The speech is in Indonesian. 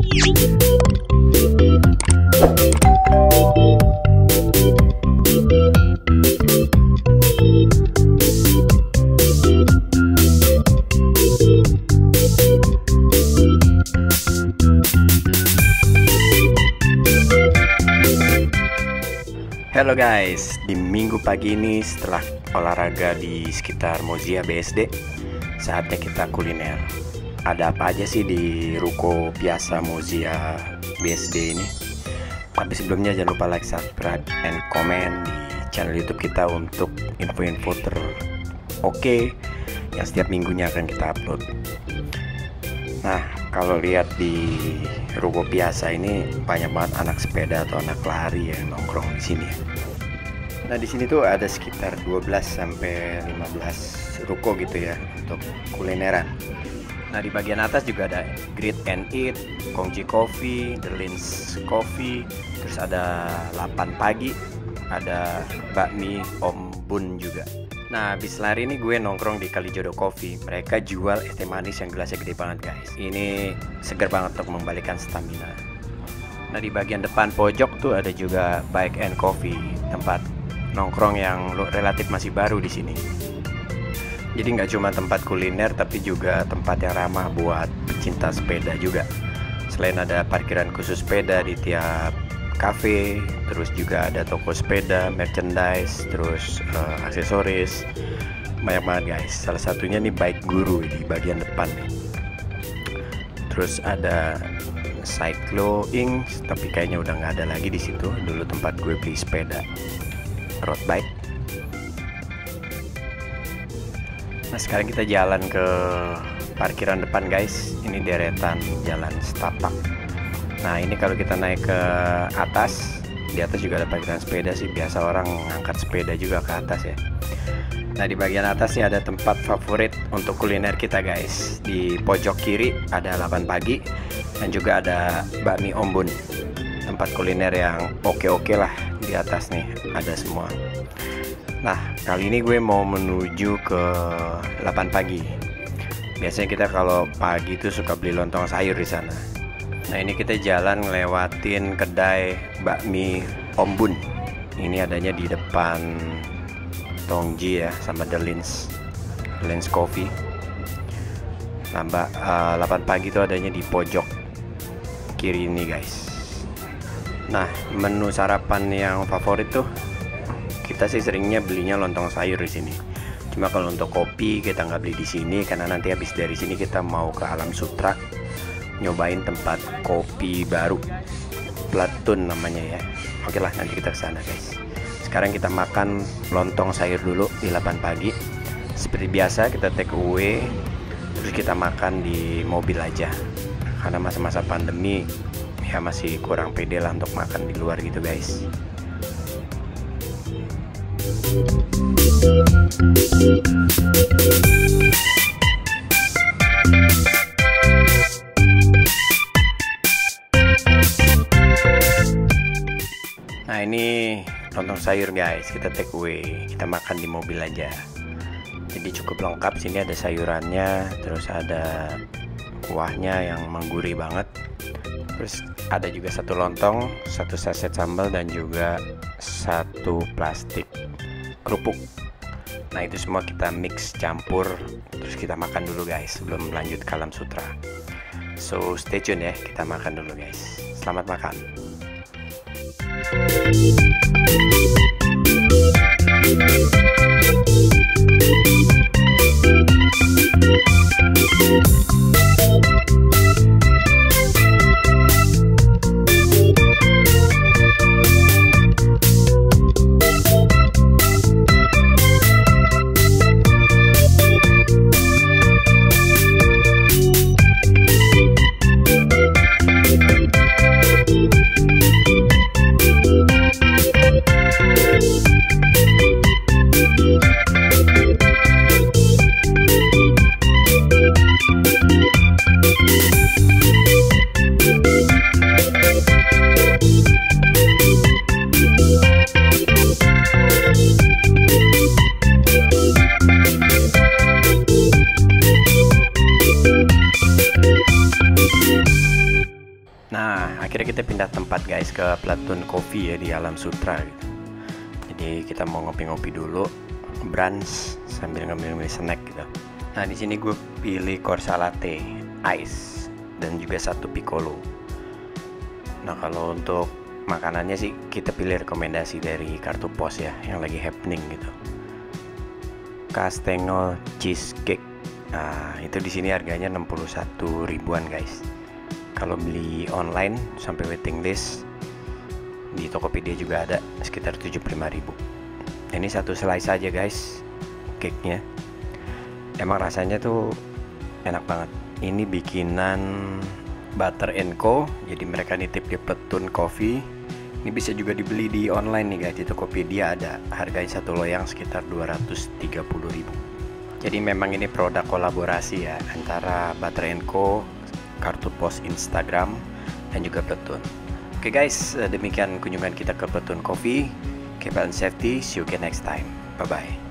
Halo guys, di minggu pagi ini setelah olahraga di sekitar Mozia BSD, saatnya kita kuliner. Ada apa aja sih di ruko biasa Mozia BSD ini? Tapi sebelumnya jangan lupa like, subscribe, and comment di channel YouTube kita untuk info-info oke yang setiap minggunya akan kita upload. Nah, kalau lihat di ruko biasa ini banyak banget anak sepeda atau anak lari yang nongkrong di sini. Nah, di sini tuh ada sekitar 12 sampai 15 ruko gitu ya untuk kulineran. Nah, di bagian atas juga ada Greet and Eat, Kongji Coffee, The Lins Coffee, terus ada 8 pagi, ada bakmi Om Bun juga. Nah, habis lari ini gue nongkrong di Kalijodo Coffee. Mereka jual es teh manis yang gelasnya gede banget guys. Ini segar banget untuk membalikan stamina. Nah, di bagian depan pojok tuh ada juga Bike and Coffee, tempat nongkrong yang relatif masih baru di sini. Jadi nggak cuma tempat kuliner, tapi juga tempat yang ramah buat pecinta sepeda juga. Selain ada parkiran khusus sepeda di tiap cafe, terus juga ada toko sepeda, merchandise, terus aksesoris, banyak banget guys. Salah satunya nih Bike Guru di bagian depan nih. Terus ada Cyclo Inc, tapi kayaknya udah nggak ada lagi di situ. Dulu tempat gue beli sepeda road bike. Nah, sekarang kita jalan ke parkiran depan guys. Ini deretan jalan setapak. Nah, ini kalau kita naik ke atas, di atas juga ada parkiran sepeda sih. Biasa orang ngangkat sepeda juga ke atas ya. Nah, di bagian atas nih ada tempat favorit untuk kuliner kita guys. Di pojok kiri ada 8 pagi dan juga ada bakmi Om Bun. Tempat kuliner yang oke-oke lah, di atas nih ada semua. Nah, kali ini gue mau menuju ke 8 pagi. Biasanya kita kalau pagi itu suka beli lontong sayur di sana. Nah, ini kita jalan ngelewatin kedai bakmi Om Bun. Ini adanya di depan Tongji ya, sama The Lins Coffee. Tambah 8 pagi itu adanya di pojok kiri ini guys. Nah, menu sarapan yang favorit tuh kita sih seringnya belinya lontong sayur di sini. Cuma kalau untuk kopi kita nggak beli di sini karena nanti habis dari sini kita mau ke Alam Sutra nyobain tempat kopi baru, Platun namanya ya. Oke lah, nanti kita ke sana guys. Sekarang kita makan lontong sayur dulu di 8 pagi. Seperti biasa kita take away, terus kita makan di mobil aja. Karena masa-masa pandemi ya masih kurang pede lah untuk makan di luar gitu guys. Nah, ini lontong sayur guys, kita take away, kita makan di mobil aja. Jadi cukup lengkap, sini ada sayurannya, terus ada kuahnya yang menggurih banget. Terus ada juga satu lontong, satu saset sambal, dan juga satu plastik kerupuk. Nah, itu semua kita mix campur, terus kita makan dulu guys sebelum lanjut ke Alam Sutra. So stay tune ya, kita makan dulu guys. Selamat makan. Nah, akhirnya kita pindah tempat guys ke Platoon Coffee ya di Alam Sutra gitu. Jadi kita mau ngopi-ngopi dulu, brunch sambil ngambil snack gitu. Nah, di sini gue pilih Corsa Latte Ice dan juga satu Piccolo. Nah, kalau untuk makanannya sih kita pilih rekomendasi dari kartu pos ya, yang lagi happening gitu. Castengel cheesecake. Nah, itu di sini harganya 61 ribuan guys. Kalau beli online sampai waiting list di Tokopedia juga ada sekitar 75.000. Ini satu slice aja guys, cake-nya. Emang rasanya tuh enak banget. Ini bikinan Butter & Co. Jadi mereka nitip di Platoon Coffee. Ini bisa juga dibeli di online nih guys, di Tokopedia ada. Harganya satu loyang sekitar 230.000. Jadi memang ini produk kolaborasi ya antara Butter & Co, kartu pos Instagram, dan juga Platoon. Oke guys, demikian kunjungan kita ke Platoon Coffee. Keep health and safety, see you again next time. Bye bye.